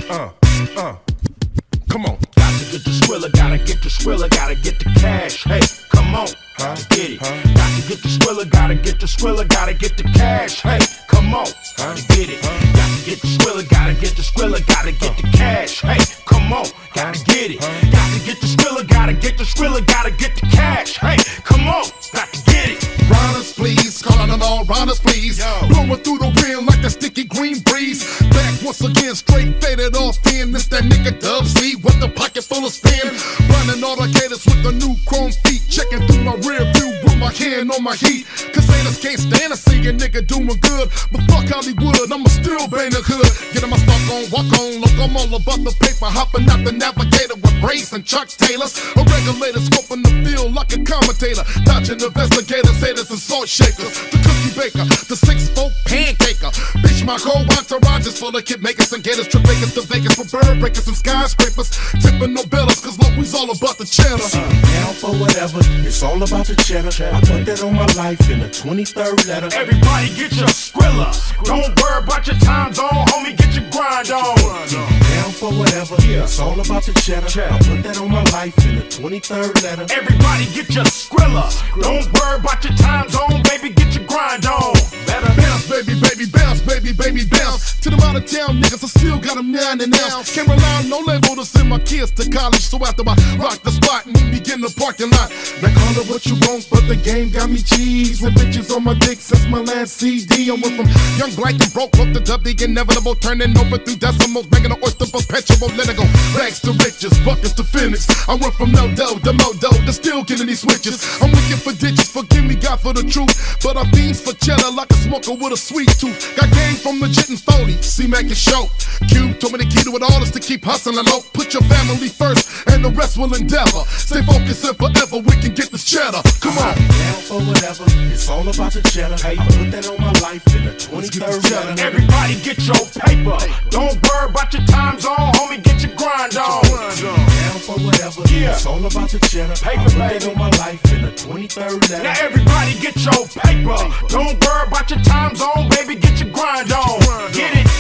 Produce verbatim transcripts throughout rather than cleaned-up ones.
Uh, uh, come on. Got to get the Skrilla, gotta get the Skrilla, gotta get the cash. Hey, come on, huh? Gotta get it. Huh? Got to get the Skrilla, gotta get the Skrilla, gotta get the cash. Hey, come on, huh? Gotta get it. Huh? Got to get the Skrilla, gotta get the Skrilla, gotta get the cash. Hey, come on, gotta get it. Huh? Got to get the Skrilla, gotta get the Skrilla, gotta get the cash. Hey, come on, got to get it. Riders, please, calling it all riders, please. Yo. Blowing through the wind like that sticky green breeze. Back once again, straight faded off in. It's that nigga Dub C with the pocket full of spin. Running all the gators with the new chrome feet. Checking through my rear view with my hand on my heat. Cause haters can't stand to see a nigga doing good. But fuck Hollywood, I'ma still bang the hood. Getting my stock on, walk on. Look, I'm all about the paper. Hopping out the navigator with Brace and Chuck Taylors. A regulator scoping the field like a commentator. Dodging investigators, haters and salt shakers. The cookie baker, the six-foot pancaker. Bitch, my whole entourage is full of kid makers and gators. Trip bakers to Vegas for bird breakers and skyscrapers. Tipping no bellas, cause look, we's all about the cheddar. I'm down for whatever, it's all about the cheddar. I put that on my life in the twenty-third letter. Everybody get your Skrilla. Don't worry about your time zone, homie, get your grind on. Down for whatever, it's all about the cheddar. I put that on my life in the twenty-third letter. Everybody get your Skrilla. Don't worry about your time zone, baby, get your grind on. Better bounce, baby, baby, bounce, baby, baby, bounce. To them out of town niggas, I still got them nine and now. Can't rely on no label to send my kids to college. So after I rock the spot, meet me in the parking lot. Now call it what you want, but the game got me cheese. With bitches on my dick since my last C D. I went from young, black, and broke up to dub the inevitable. Turning over through decimals, making an oyster perpetual. Let it go, rags to riches, buckets to Phoenix. I went from no dough to modo to still getting these switches. I'm wicked for ditches, forgive me God for the truth. But I fiends for cheddar like a smoker with a sweet tooth. Got game from legit and phony, C-Mac and show. Cube told me the key to it all is to keep hustling low. Put your family first and the rest will endeavor. Stay focused and forever we can get this cheddar. Come on. Down for whatever, it's all about the cheddar. I put that on my life in the twenty-third letter. Everybody get your paper. Don't worry about your time zone, homie, get your grind on. Down for whatever, yeah. It's all about the cheddar. Paper, I put baby. that on my life in the twenty-third letter. Now everybody get your paper. Don't worry about your time zone, baby, get your grind on. Get it.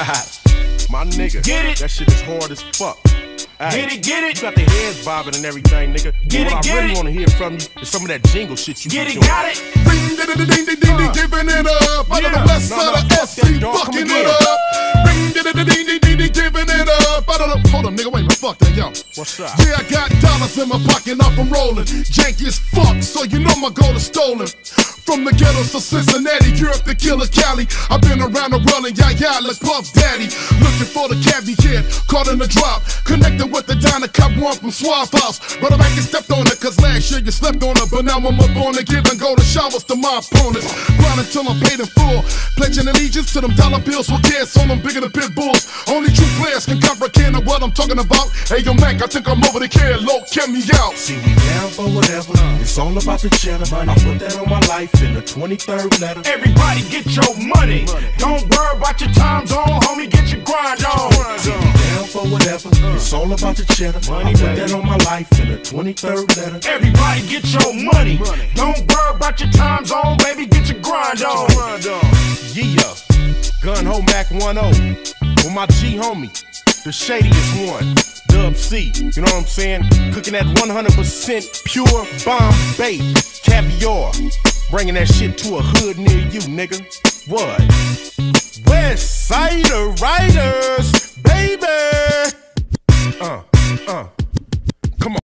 My nigga, get it. That shit is hard as fuck. Ay, get it, get it. You got the heads bobbing and everything, nigga. Get what it, get I really it. want to hear from you is some of that jingle shit you get be it, doing. got it. Ding, ding, ding, ding, ding, ding, ding, giving it up. Out of the west No, side no, of fuck S C, that, dog. Come fucking again. it up. Ring, ding, ding, ding, ding, ding, ding, giving it up. Out of the, hold up, nigga, wait a minute, fuck that, yo. What's up? Yeah, I got dollars in my pocket, off I'm rolling. Janky as fuck, so you know my gold is stolen. From the ghettos to Cincinnati, Europe to Killer Cali. I've been around the world and yeah, yeah, like Puff Daddy. Looking for the cabbie kid, caught in the drop. Connected with the Diner Cop one from Swamp House. Brother Mac, you stepped on it, cause last year you slept on it. But now I'm up on it, give and go to showers to my opponents. Grind until I'm paid in full. Pledging allegiance to them dollar bills with kids on them bigger than pit bulls. Only true players can comprehend what I'm talking about. Hey, yo, Mac, I think I'm over the kid. Low, get me out. See, we down for whatever, it's all about the cheddar. I put that on my life in the twenty-third letter. Everybody get your money. Don't worry about your time zone, homie, get your grind on. See, we down for whatever, it's all about the cheddar. I put that on my life in the twenty-third letter. Everybody get your money. Don't worry about your time zone, baby, get your grind on. Yeah, Gun Ho Mac one oh with my G homie, the shadiest one, Dub C. You know what I'm saying? Cooking that one hundred percent pure Bombay caviar, bringing that shit to a hood near you, nigga. What? West Sider Riders, baby. Uh, uh.